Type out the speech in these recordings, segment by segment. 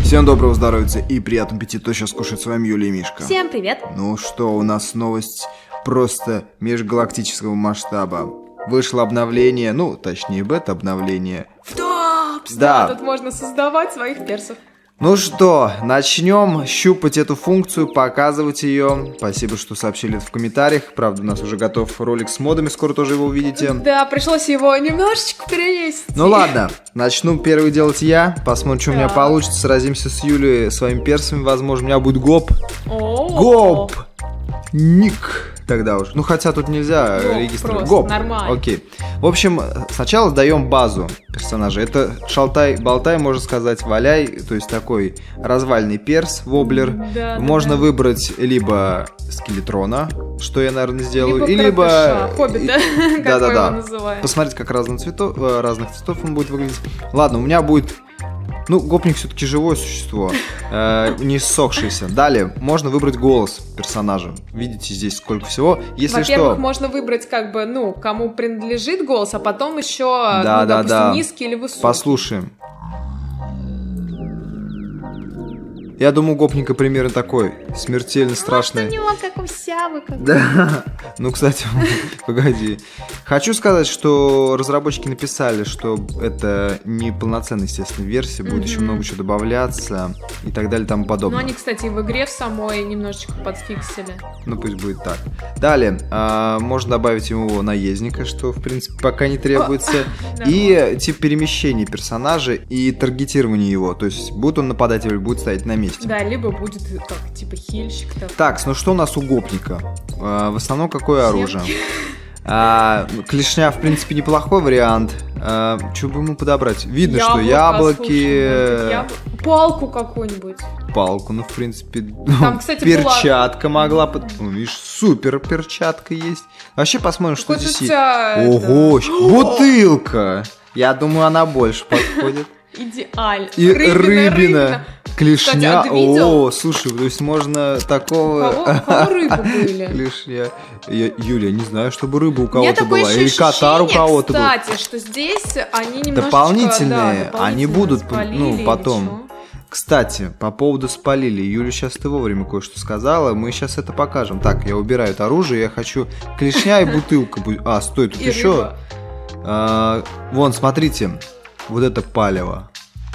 Всем доброго здоровья и приятного аппетита. Кто сейчас кушает, с вами Юлия и Мишка. Всем привет. Ну что, у нас новость просто межгалактического масштаба. Вышло обновление, точнее бета-обновление. Топс! Да. Тут можно создавать своих персов. Ну что, начнем щупать эту функцию, показывать ее. Спасибо, что сообщили это в комментариях. Правда, у нас уже готов ролик с модами, скоро тоже его увидите. Да, пришлось его немножечко перенести. Ну ладно, начну первый делать я. Посмотрим, что у меня получится. Сразимся с Юлей своими персами, возможно. У меня будет гоп. Гоп! Ник. Тогда уж. Хотя тут нельзя регистрировать. Гоп. Нормально. Окей. В общем, сначала сдаем базу персонажа. Это шалтай-болтай, можно сказать, валяй. То есть такой развальный перс, воблер. Да, можно выбрать либо скелетрона, что я, наверное, сделаю. Либо хоббита, как мы его называем. Посмотрите, как разных цветов он будет выглядеть. Ладно, у меня будет... гопник все-таки живое существо, не ссохшееся. Далее, можно выбрать голос персонажа. Видите, здесь сколько всего. Если Во-первых, можно выбрать, кому принадлежит голос, а потом еще, допустим, низкий или высокий. Послушаем. Я думаю, у гопника примерно такой. Смертельно страшный. Может, у него как у Сявы. Да. Кстати, погоди. Хочу сказать, что разработчики написали, что это не полноценная, естественно, версия. Будет еще много чего добавляться и так далее и тому подобное. Они, кстати, в игре в самой немножечко подфиксили. Пусть будет так. Далее, можно добавить ему наездника, что, в принципе, пока не требуется. И тип перемещения персонажа и таргетирование его. То есть, будет он нападать или будет стоять на месте. Да, либо будет типа хильщик. Так, что у нас у гопника? В основном какое оружие? Клешня, в принципе, неплохой вариант. Что бы ему подобрать? Видно, что яблоки... Палку какую-нибудь. Палку, в принципе... Там, кстати, перчатка могла... Видишь, супер перчатка есть. Вообще посмотрим, что здесь есть. Ого, бутылка! Я думаю, она больше подходит. Идеально. И рыбина. Клешня. Кстати, слушай, то есть можно такого... Кого рыбы были? Клешня. Юля, не знаю, чтобы рыба у кого-то была. Или катар у кого-то был. Кстати, что здесь они немножечко... Дополнительные. Они будут, потом. Кстати, по поводу спалили. Юля, сейчас ты вовремя кое-что сказала. Мы сейчас это покажем. Так, я убираю это оружие. Я хочу клешня и бутылка. Стой, тут еще... Вон, смотрите. Вот это палево.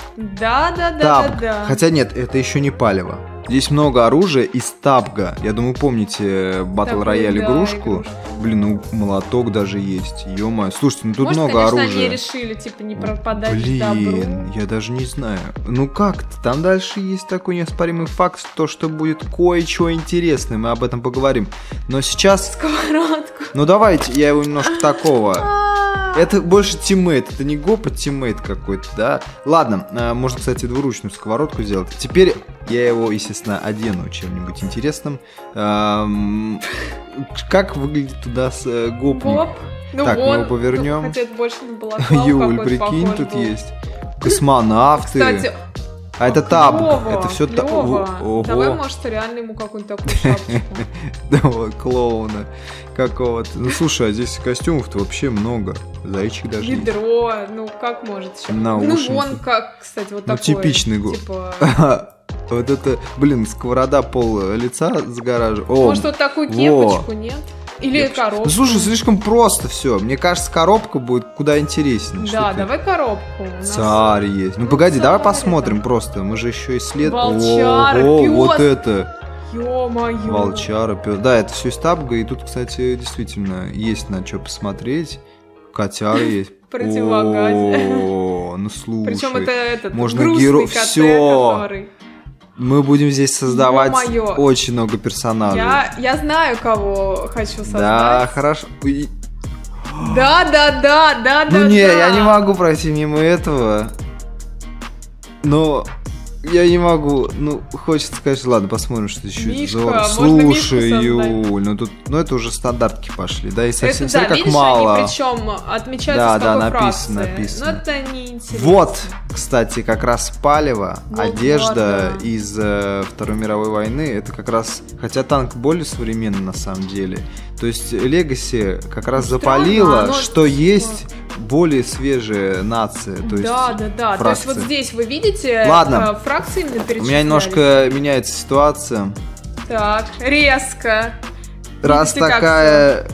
Да. Хотя нет, это еще не палево. Здесь много оружия из табга. Я думаю, помните Battle Royale игрушку? Молоток даже есть. Ё-моё. Слушайте, тут много оружия. Может, они решили, не пропадать в добру. Я даже не знаю. Как-то. Там дальше есть такой неоспоримый факт, что будет кое-что интересное. Мы об этом поговорим. Но сейчас... Сковородку. Давайте, я его немножко такого... Это больше тиммейт, это не гоп, а тиммейт какой-то, да? Ладно, можно, кстати, двуручную сковородку сделать. Теперь я его, естественно, одену чем-нибудь интересным. Как выглядит туда гопник? Гоп? Так, мы его повернем. Хотя это больше на балаклаву. Юль, прикинь, тут есть. Космонавты. Кстати... А это таб, это все таб. Давай, может, реально ему какую-нибудь такую шапочку. Давай, клоуна какого-то. Слушай, а здесь костюмов-то вообще много. Зайчик даже есть. Ведро, как может еще? Наушники. Вон как, кстати, вот такой. Типичный год. Вот это, сковорода пол лица загораживает. Может, вот такую кепочку, нет? Или коробку. Слушай, слишком просто все. Мне кажется, коробка будет куда интереснее. Да, давай коробку. Царь есть. Погоди, давай посмотрим просто. Мы же еще исследуем. Волчара, пёс. Вот это. Ё-моё. Волчара, пёс. Да, это все из табга. И тут, кстати, действительно есть на что посмотреть. Котяра есть. Противогаз. Слушай. Причем это можно грустный котяр, все. Мы будем здесь создавать очень много персонажей. Я знаю, кого хочу создать. Да, хорошо. Да. Я не могу пройти мимо этого. Но я не могу. Хочется сказать, ладно, посмотрим, что еще. Мишка, слушай, Юль, это уже стандартки пошли, да, и совсем это, как видишь, мало. Они причем отмечаются с какой фракции. Написано. Но это не интересно. Вот, кстати, как раз палево, одежда из Второй мировой войны, это как раз, хотя танк более современный на самом деле, то есть Legacy как раз запалило, что есть более свежая нация, то есть Да. То есть вот здесь вы видите фракции именно перечислялись? У меня немножко меняется ситуация. Так, резко. Раз видите, такая...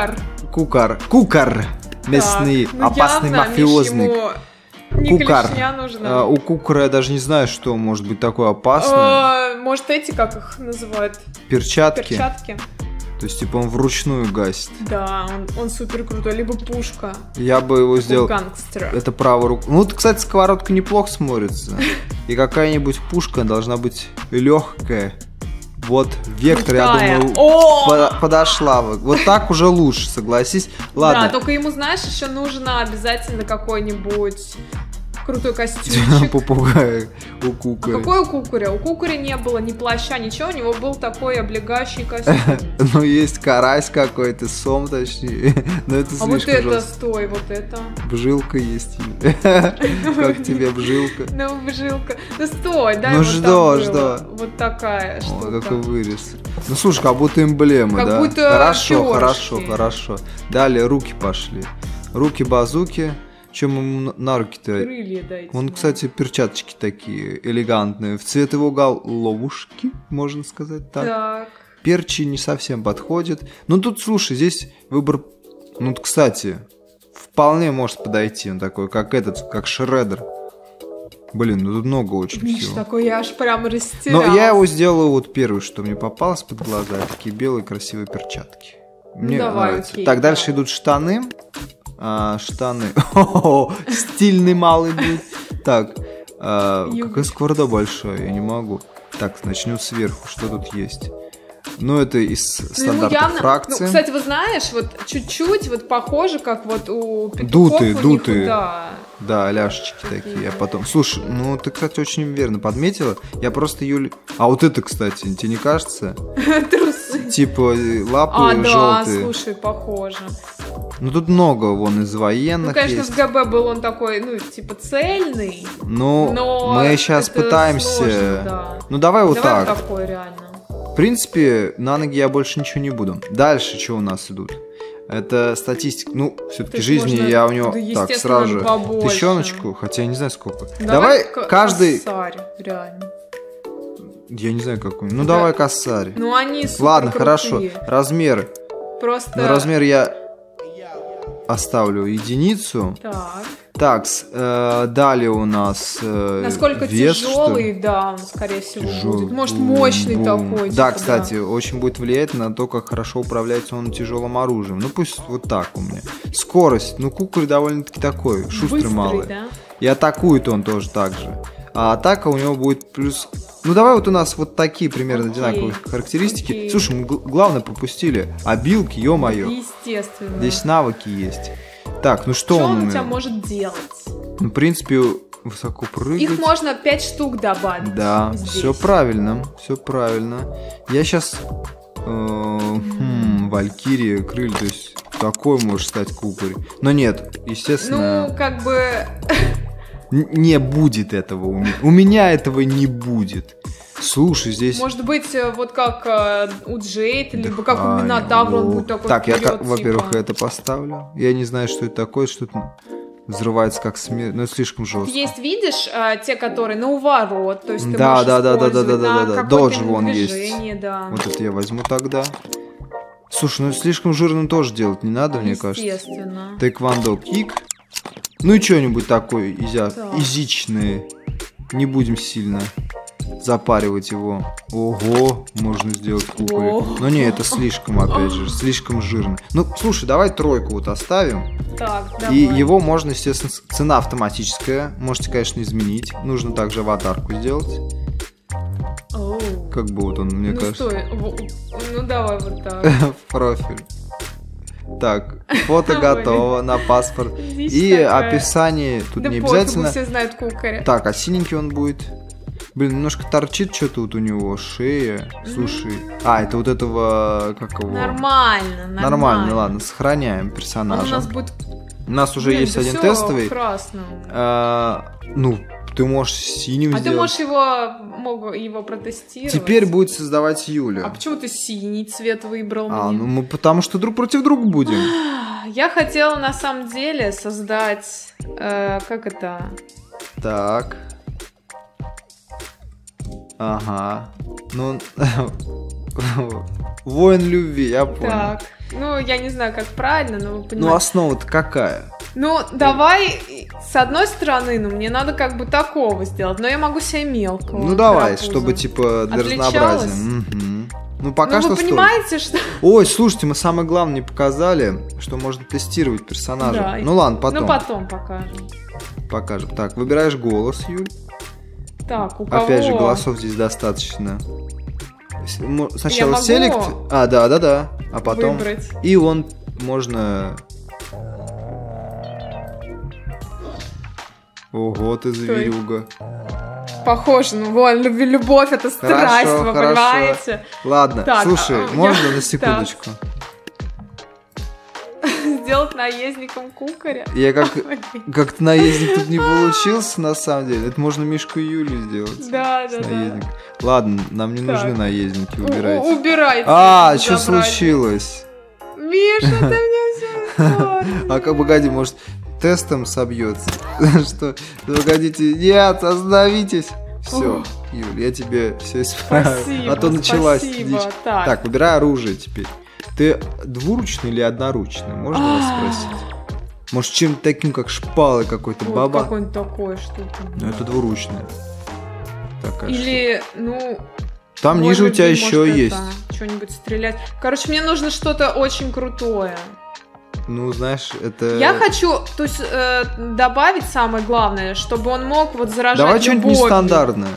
Кукар. Местный так, ну опасный явно, мафиозник. Не Кукар. клешня нужна. У кукара я даже не знаю, что может быть такое опасное. Может, эти, как их называют? Перчатки. То есть, типа, он вручную гасит. Да, он супер крутой. Либо пушка. Я бы его сделал... Гангстера. Это правая рука. Ну, вот, кстати, сковородка неплохо смотрится. И какая-нибудь пушка должна быть легкая. Вот, вектор, я думаю, подошла. Вот так уже лучше, согласись. Ладно. Да, только ему, знаешь, еще нужно обязательно какой-нибудь крутой костюмчик. Попугай у кукаря. А какой у кукаря? У кукаря не было ни плаща, ничего, у него был такой облегающий костюм. Ну, есть карась какой-то, сом, точнее. Но это слишком вот это, жестко. стой, вот это. Бжилка есть. Как тебе бжилка? Ну, бжилка. Ну, стой, дай ну, вот жду. Вот такая штука. О, какой вырез. Ну, слушай, как будто эмблемы, да? Как будто Хорошо. Далее руки пошли. Руки-базуки. Чем ему на руки-то? Крылья дайте. Вон, кстати, перчаточки такие элегантные. В цвет его головушки, можно сказать так. Так. Перчи не совсем подходят. Ну, тут, слушай, здесь выбор... Ну, кстати, вполне может подойти. Он такой, как этот, как Шреддер. Блин, ну тут много очень всего. Такой, я аж прям растерялась. Но я его сделаю вот первый, что мне попалось под глаза. Такие белые красивые перчатки. Мне нравится. Окей, так, дальше идут штаны. Штаны. О, стильный малый будет. Так, какая сковорода большая, я не могу. Так, начнем сверху, что тут есть. Ну, это из стандартных фракций. Ну, кстати, вы знаешь, вот чуть-чуть вот похоже, как вот у петухов. Дутые. Да, ляшечки такие. А потом... Слушай, ну ты, кстати, очень верно подметила. Я просто Юль... А вот это, кстати, тебе не кажется? Трусы. Типа лапы желтые. Да, слушай, похоже. Ну тут много вон из военных. Ну, конечно, есть. в ГБ был он такой, ну, типа цельный. Ну, мы сейчас пытаемся... Сложно, да. Ну, давай вот так. Такой, реально. В принципе, на ноги я больше ничего не буду. Дальше что у нас идут? Это статистика. Ну, все-таки жизни я у него... Да, так, сразу же. Побольше. Тысячоночку, хотя я не знаю сколько. Давай каждый... Косарь, реально. Я не знаю какой. Ну, давай косарь. Ну, они супер Ладно, крутые. хорошо. Размеры. Просто... Ну, размер я оставлю единицу. Так, далее у нас насколько вес, тяжелый, да, он, скорее всего, будет. Может, мощный такой. Да, типа, кстати, очень будет влиять на то, как хорошо управляется он тяжелым оружием. Ну, пусть вот так у меня. Скорость. Ну, куколь довольно-таки такой, шустрый малый. Да? И атакует он тоже так же. А атака у него будет плюс... Ну, давай вот у нас вот такие примерно одинаковые характеристики. Слушай, мы главное пропустили. Обилки, ё-моё. Естественно. Здесь навыки есть. Так, ну что он у тебя может делать? Ну, в принципе, высоко прыгать. Их можно 5 штук добавить. Да, все правильно, все правильно. Я сейчас... Валькирия, крылья, то есть такой может стать куколь. Но нет, естественно... Ну, как бы... Не будет этого у меня этого не будет. Слушай, здесь... Может быть, вот как у Джейд, либо как у Минотавра, он будет такой так, вперед, я, во-первых, это поставлю. Я не знаю, что это такое, что-то взрывается как смерть. Но это слишком жестко. Есть, видишь, те, которые на уворот, то есть ты да, можешь использовать да. Додж вон есть. Да. Вот это я возьму тогда. Слушай, ну слишком жирно тоже делать не надо, мне кажется. Естественно. Тэквондо кик. Ну и что-нибудь такое изичное. Не будем сильно запаривать его. Ого, можно сделать куколь. Но не, это слишком, опять же, слишком жирно. Ну, слушай, давай тройку вот оставим. Так, давай. И его можно, естественно, цена автоматическая. Можете, конечно, изменить. Нужно также аватарку сделать. Как бы вот он, мне кажется. Стой. Ну, давай вот так. Профиль. Так, фото готово на паспорт. И описание тут не обязательно. Все знают кукаря. Так, а синенький он будет. Блин, немножко торчит что-то вот у него, шея. Слушай. Это вот этого, как его? Нормально, ладно, сохраняем персонажа. Он у нас будет... У нас уже есть один тестовый. Красный. Ну, ты можешь синим сделать. Ты можешь его протестировать. Теперь будет создавать Юля. А почему ты синий цвет выбрал мне? Ну мы потому что друг против друга будем. Я хотела на самом деле создать... как это? Так. Ага. Ну, воин любви, я понял. Так, ну, я не знаю, как правильно, но вы понимаете. Ну, основа-то какая? Ну, давай, с одной стороны, ну, мне надо как бы такого сделать, но я могу себе мелкого. Ну, давай, карапуза. чтобы, типа, для Отличалось? разнообразия. Угу. Ну, пока что вы понимаете, что... Ой, слушайте, мы самое главное не показали, что можно тестировать персонажа. Да. Ну, ладно, потом. Ну, потом покажем. Покажем. Так, выбираешь голос, Юль. Так, у кого? Опять же, голосов здесь достаточно. Сначала могу селект. А, да. А потом. Выбрать. И он можно. Ого, ты зверюга. Похоже, ну, вон, любовь, это страсть, вы понимаете? Ладно, так, слушай, можно на секундочку? Сделать наездником кукаря? Я как-то наездник тут не получился, на самом деле. Это можно Мишку и Юлю сделать. Да. Ладно, нам не нужны наездники, убирайте. Убирайте. Что случилось? Миша, ты мне все испортил. Погоди, может, тестом собьется? Что? Погодите, нет, остановитесь. Все, Юль, я тебе все исправлю. Спасибо, А то началась спасибо. дичь. Так, выбирай оружие теперь. Ты двуручный или одноручный? Можно вас спросить? Может, чем-то таким, как шпалы какой-то, вот баба? Какой-нибудь такой что-то. Ну, это двуручная. Такая или, штука. ну... Там ниже у тебя еще есть. Что-нибудь стрелять. Короче, мне нужно что-то очень крутое. Ну, знаешь, это... Я хочу, то есть, добавить самое главное, чтобы он мог вот заражать Давай что-нибудь любовью. нестандартное.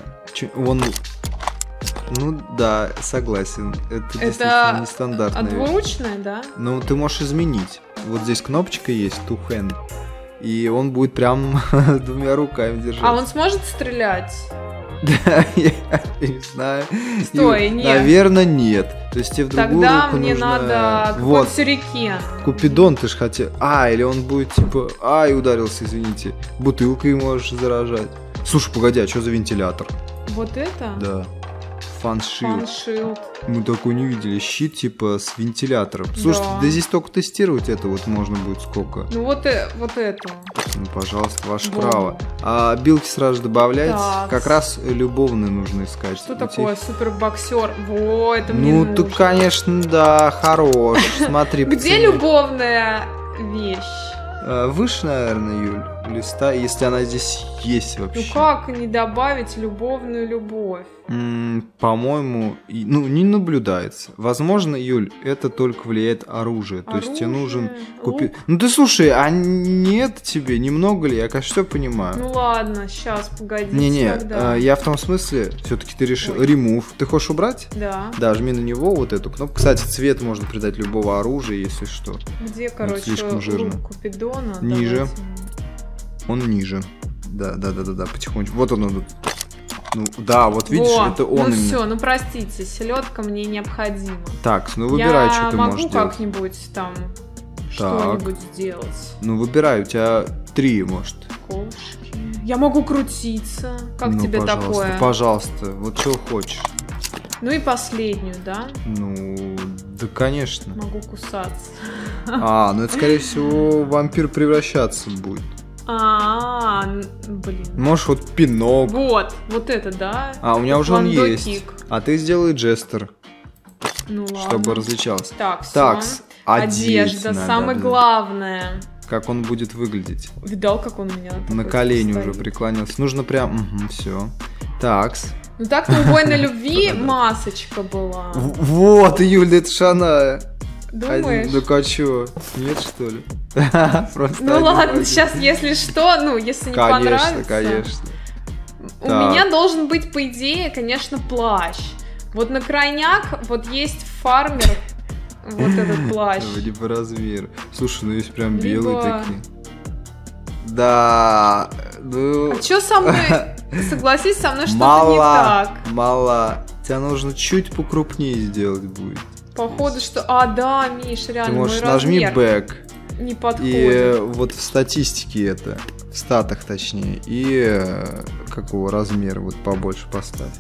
Ну да, согласен. Это действительно нестандартная вещь. Двуручная, да? Ну, ты можешь изменить. Вот здесь кнопочка есть, two hand. И он будет прям двумя руками держать. А он сможет стрелять? Да, я не знаю. Стой, нет. Наверное, нет. То есть тебе в другую Тогда руку мне нужно... надо Вот. какой-то сюрикен. Купидон ты ж хотел... или он будет типа... и ударился, извините. Бутылкой можешь заражать. Слушай, погоди, а что за вентилятор? Вот это? Да. Фаншилд. Фаншилд. Мы такой не видели. Щит типа с вентилятором. Слушайте, да здесь только тестировать это вот можно будет сколько. Ну вот это. Ну, пожалуйста, ваше право. А билки сразу же добавляйте. Как раз любовные нужно искать. Что такое? Супербоксер. Во, это мне нужно. Ну, ты, конечно, да, хорош. Смотри. Где любовная вещь? Выше, наверное, Юль, листа, если она здесь есть вообще. Ну как не добавить любовную любовь? По-моему, не наблюдается. Возможно, Юль, это только влияет оружие. То есть тебе нужен купить... Ну ты слушай, а нет тебе, немного ли? Я, конечно, все понимаю. Ну ладно, сейчас, погоди. Не-не, я в том смысле, все-таки ты решил... Remove. Ты хочешь убрать? Да. Да, жми на него вот эту кнопку. Кстати, цвет можно придать любого оружия, если что. Где, короче, слишком жирно. Купидона? Ниже. Он ниже. Да, потихонечку. Вот он. Ну, да, вот видишь, это он именно. Ну все, ну простите, селедка мне необходима. Так, ну выбирай, что ты можешь делать. Я могу как-нибудь там что-нибудь сделать. Ну выбирай, у тебя 3, может. Ковшки. Я могу крутиться. Как тебе такое? Пожалуйста, вот что хочешь. Ну и последнюю, да? Ну, да, конечно. Могу кусаться. Ну это, скорее всего, вампир превращаться будет. Блин. Можешь вот пинок. Вот это, да? У меня уже он есть. А ты сделай джестер. Ну ладно. Чтобы различался. Так, одежда, самое главное. Как он будет выглядеть. Видал, как он у меня на колени уже преклонился. Нужно прям... все. Такс. Ну так у воина любви масочка была. Вот, Юль, это ж она. Думаешь? Ну а чё? Нет, что ли? Ну ладно, сейчас, если что, если не понравится. Конечно. У меня должен быть, по идее, конечно, плащ. Вот на крайняк, вот есть фармер, вот этот плащ. Вроде по размеру. Слушай, ну есть прям белые такие. Да, ну... А чё со мной? Согласись, со мной что-то не так. Мало. Тебя нужно чуть покрупнее сделать будет. Походу, что... да, Миш, реально, ты можешь мой размер нажми back. Не подходит. И вот в статистике это, в статах точнее, и какого размера вот побольше поставь.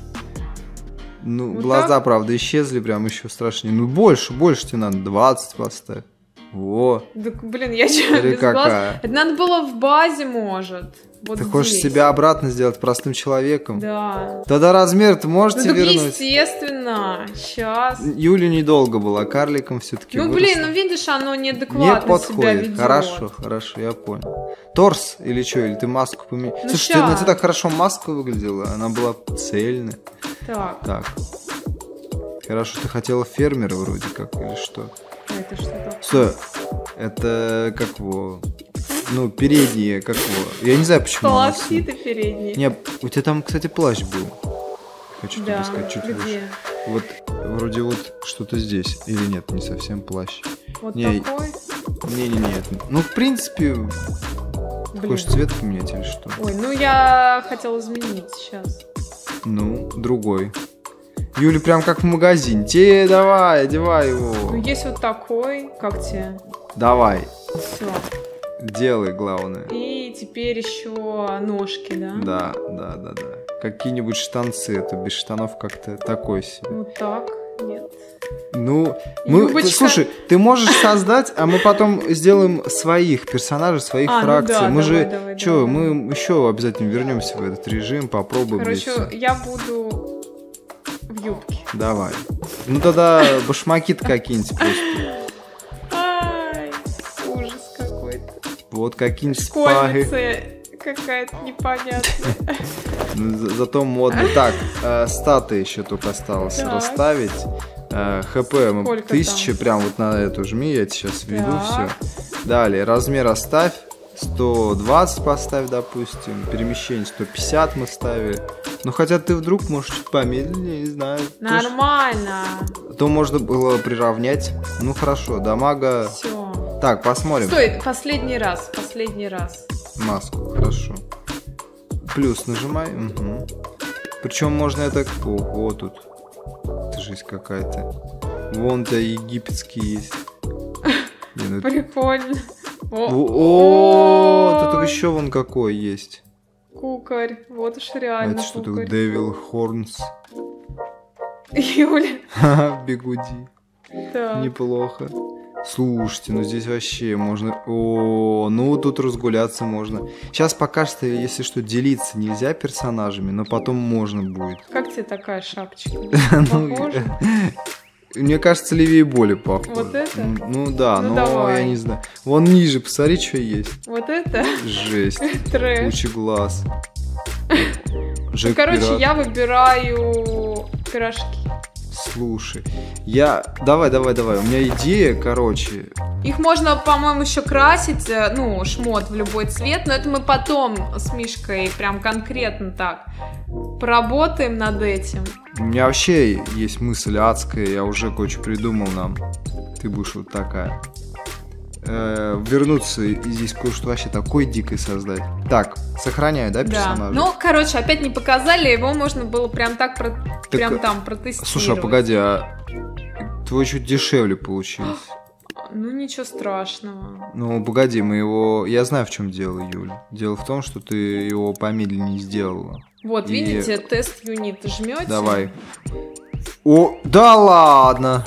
Ну, вот глаза, так? Правда, исчезли, прям еще страшнее. Ну, больше тебе надо, 20 поставь. О. Так, блин, я что, без глаз? Это надо было в базе, может. Вот ты здесь. Хочешь себя обратно сделать простым человеком? Да. Тогда размер-то можете вернуть? Естественно. Сейчас. Юля недолго была карликом все-таки. Ну, выросла. блин, ну видишь, оно неадекватно себя ведет. Хорошо, я понял. Торс или что? Или ты маску поменял? Ну, слушай, на тебе так хорошо маска выглядела. Она была цельная. Так. Хорошо, ты хотела фермера вроде как, или что? Это что такое? Что? Это как его... Ну, передние, как его... Я не знаю, почему. Полоситы передние. Не, у тебя там, кстати, плащ был. Хочу тебе сказать, чуть где? выше. Вот, вроде вот что-то здесь. Или нет, не совсем плащ. Вот такой? Не. Ну, в принципе... Хочешь цвет поменять или что? Ой, ну я хотела изменить сейчас. Ну, другой. Юля прям как в магазине. Давай, одевай его. Ну, есть вот такой. Как тебе? Давай. Все. Делай, главное. И теперь еще ножки, да? Да. Какие-нибудь штанцы. Это без штанов как-то такой себе. Вот так, нет. Ну, слушай, ты можешь создать, а мы потом сделаем своих персонажей, своих фракций. Ну да, мы давай. Мы еще обязательно вернемся в этот режим, попробуем. Короче, я буду в юбке. Давай. Ну тогда башмаки-то какие-нибудь просто. Ай, ужас какой-то. Вот какие-нибудь спаги. Какая-то непонятная. Зато модно. Так, статы еще только осталось расставить. ХП 1000, прям вот на эту жми, я сейчас введу все. Далее, размер оставь. 120 поставь, допустим. Перемещение 150 мы ставили. Ну, хотя ты вдруг можешь чуть помедленнее, не знаю. Нормально. То можно было приравнять. Ну, хорошо, дамага. Все. Так, посмотрим. Стой, последний раз. Маску, хорошо. Плюс нажимай. Угу. Причем можно это... Ого, тут. Это жизнь какая-то. Вон-то египетский есть. Прикольно. О, тут еще вон какой есть. Кукарь, вот уж реально. Это что такое? Devil Horns. Юля. Бигуди. Да. Неплохо. Слушайте, ну здесь вообще можно... ну тут разгуляться можно. Сейчас пока что, если что, делиться нельзя персонажами, но потом можно будет. Как тебе такая шапочка? Похоже? Мне кажется, левее более похоже. Вот это? Ну да, ну, но давай. Я не знаю. Вон ниже, посмотри, что есть. Вот это? Жесть. Трэш. Куча глаз. Ну, короче, я выбираю пирожки. Слушай, Давай, у меня идея, короче. Их можно, по-моему, еще красить, ну, шмот в любой цвет, но это мы потом с Мишкой прям конкретно так поработаем над этим. У меня вообще есть мысль адская, я уже кое-что придумал нам. Ты будешь вот такая. Вернуться и здесь кое-что вообще такое дикое создать. Так, сохраняю, да, персонажа? Да. Ну, короче, опять не показали, его можно было прям так прям там протестировать. Слушай, а погоди, твой чуть дешевле получился. Ну, ничего страшного. Ну, погоди, я знаю, в чем дело, Юля. Дело в том, что ты его помедленнее сделала. Вот, видите, тест юнит жмете. Давай. О, да ладно!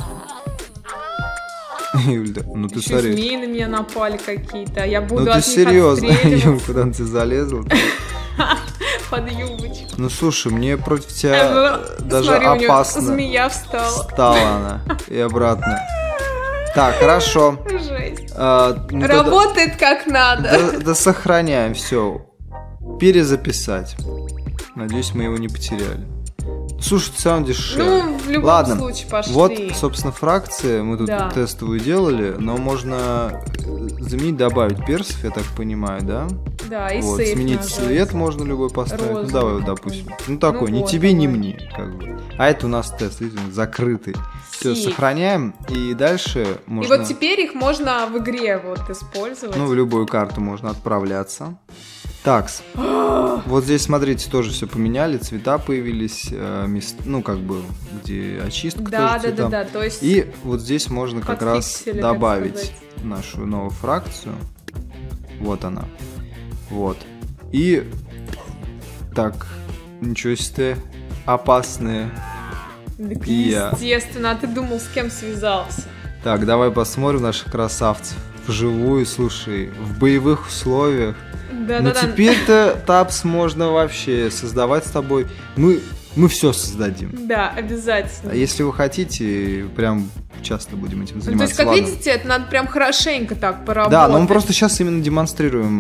Юль, ну ты смотри. Змеи на меня напали какие-то, а я буду от них отстреливаться. Ну ты серьезно, Юль, куда ты залезла? Под юбочку. Ну слушай, мне против тебя даже опасно. Змея встала. Встала она и обратно. Так, хорошо. Жесть. Работает как надо. Да сохраняем, все. Перезаписать. Надеюсь, мы его не потеряли. Слушай, ты сам дешевле. Ну, в любом случае пошли. Вот, собственно, фракции. Мы тут тестовую делали, но можно заменить, добавить персов, я так понимаю, да? Да, и вот, сейф сменить нажать. Цвет можно любой поставить. Розовый ну, давай, вот, допустим. Ну, такой, ну, ни вот, тебе, давай. ни мне, как бы. А это у нас тест, видите, закрытый. Все, сохраняем, и дальше можно... И вот теперь их можно в игре вот использовать. Ну, в любую карту можно отправляться. Такс. Вот здесь, смотрите, тоже все поменяли, цвета появились, ну, как бы, где очистка тоже цветам. Да, то есть... И вот здесь можно как раз подфиксили, добавить нашу новую фракцию. Вот она. Вот. И... Так, ничего себе, опасные. Так, естественно, а ты думал, с кем связался? Так, давай посмотрим наших красавцев вживую, слушай, в боевых условиях. Да, Но теперь-то тапс можно вообще создавать с тобой. Мы все создадим. Да, обязательно. А если вы хотите, прям часто будем этим заниматься. То есть, как видите, это надо прям хорошенько так поработать. Да, но мы просто сейчас именно демонстрируем,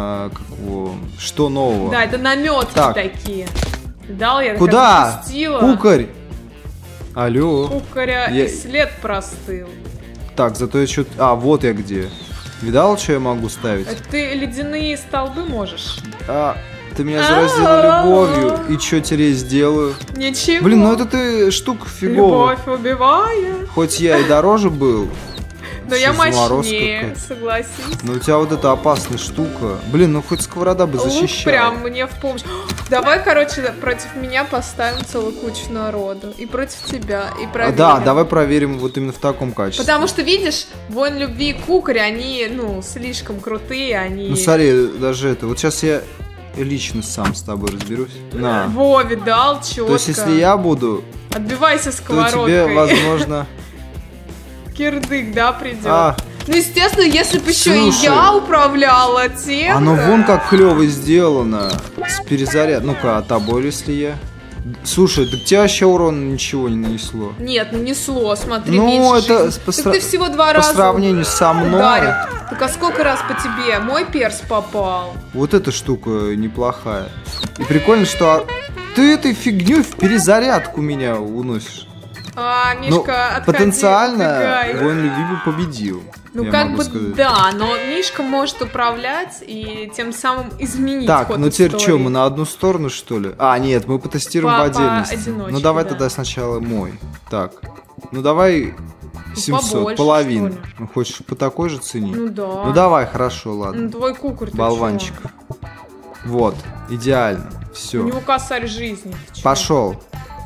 что нового. Да, это наметки такие. Дал я куда? Кукарь! Алло. Кукаря и след простыл. Так, зато я что-то... А, вот я где. Видал, что я могу ставить? Это ты ледяные столбы можешь? Ты меня заразила любовью. И что теперь я сделаю? Ничего. Блин, ну это ты штука фиговая. Любовь убивает. Хоть я и дороже был. Но я мощнее, согласись. Но у тебя вот эта опасная штука. Блин, ну хоть сковорода бы защищала. Лук прям мне в помощь. Давай, короче, против меня поставим целую кучу народу. И против тебя, и проверим. Да, давай проверим вот именно в таком качестве. Потому что, видишь, воин любви и кукарь, они, слишком крутые, они... Ну смотри, даже это, вот сейчас я лично сам с тобой разберусь. На. Во, видал, четко. То есть, если я буду... Отбивайся сковородкой. То тебе, возможно... Кирдык, да, придет. Ну, естественно, если бы еще и я управляла тем. Оно вон как клево сделано. С перезаряд. Ну-ка, отоборь, если я. Слушай, так тебе вообще урона ничего не нанесло. Нет, нанесло, смотри, ну, меньше это так ты всего 2 раза. По сравнению со мной. Ударил. Так а сколько раз по тебе? Мой перс попал. Вот эта штука неплохая. И прикольно, что ты этой фигней в перезарядку меня уносишь. Мишка, отходи, потенциально воин любви бы победил. Ну как бы сказать. Да, но Мишка может управлять и тем самым изменить так, ход ну теперь истории. что, мы на одну сторону что ли? Нет, мы потестируем в отдельности. Ну давай тогда сначала мой. Так, ну давай 700, побольше, половину. Ну хочешь по такой же цене? Ну да. Ну давай, хорошо, ладно. Ну твой кукарь, болванчик. Вот, идеально, все. У него косарь жизни. Пошел.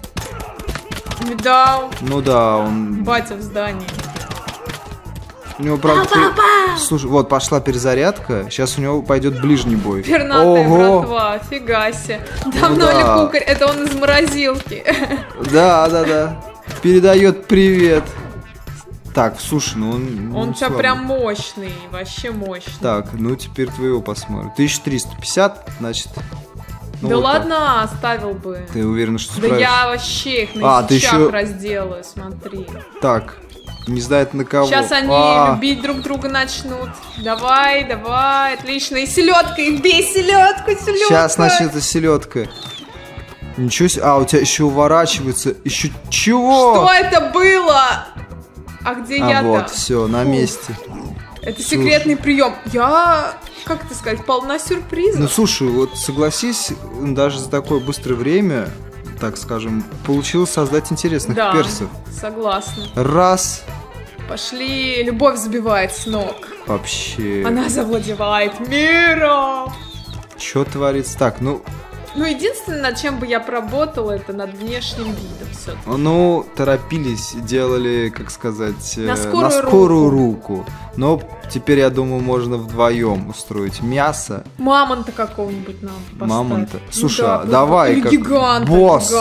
Видал? Ну да, он... Батя в здании. У него, правда, слушай, вот пошла перезарядка. Сейчас у него пойдет ближний бой. Пернатая братва, фига себе. Давно ли кукарь? Это он из морозилки. Да. Передает привет. Так, слушай, ну он... Он у тебя прям мощный, вообще мощный. Так, ну теперь твоего посмотрим. 1350, значит... Ну да вот ладно, так. Оставил бы. Ты уверена, что справишься? Да я вообще их на сетчах разделаю, смотри. Так, не знает на кого. Сейчас они любить друг друга начнут. Давай, отлично. И селедка, их бей, селедку. Сейчас начнется селедка. Ничего себе. У тебя еще уворачивается. Еще чего? Что это было? А где я-то? Вот, все, на месте. Это секретный прием. Я... Как это сказать, полна сюрпризов. Ну слушай, вот согласись, даже за такое быстрое время, так скажем, получилось создать интересных персов. Согласна. Раз. Пошли, любовь сбивает с ног. Вообще. Она завладевает миром. Что творится? Так, ну... Ну, единственное, над чем бы я поработала, это над внешним видом все-таки. Ну, торопились, делали, как сказать, на скорую руку. Но теперь, я думаю, можно вдвоем устроить мясо. Мамонта какого-нибудь нам поставить. Мамонта. Слушай, давай. Или гиганта. Босс,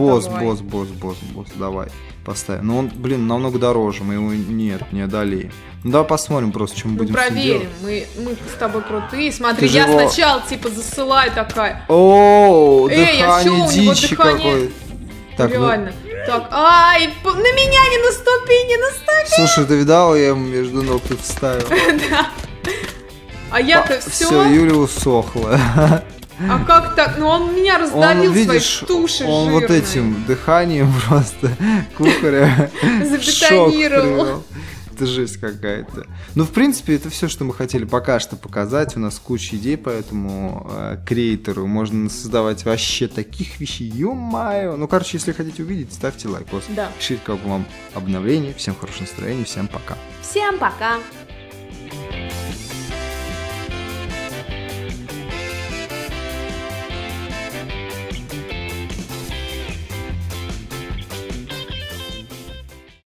давай поставим. Но он, блин, намного дороже, мы его не одолеем. Ну давай посмотрим просто, что мы будем проверим, мы с тобой крутые. Смотри, я сначала типа засылаю такая. Дыхание дичи какое. Реально. Так, на меня не наступи. Слушай, ты видал, я ему между ног тут вставил. Да. А я-то все. Все, Юля усохла. А как так? Ну он меня раздавил своей тушей он жирной. Вот этим дыханием просто кукаря забетонировал. Это жесть какая-то. Ну, в принципе, это все, что мы хотели пока что показать. У нас куча идей по этому креатору. Можно создавать вообще таких вещей. Ё-моё. Ну, короче, если хотите увидеть, ставьте лайкос. Да. Пишите, как вам обновление. Всем хорошего настроения. Всем пока. Всем пока.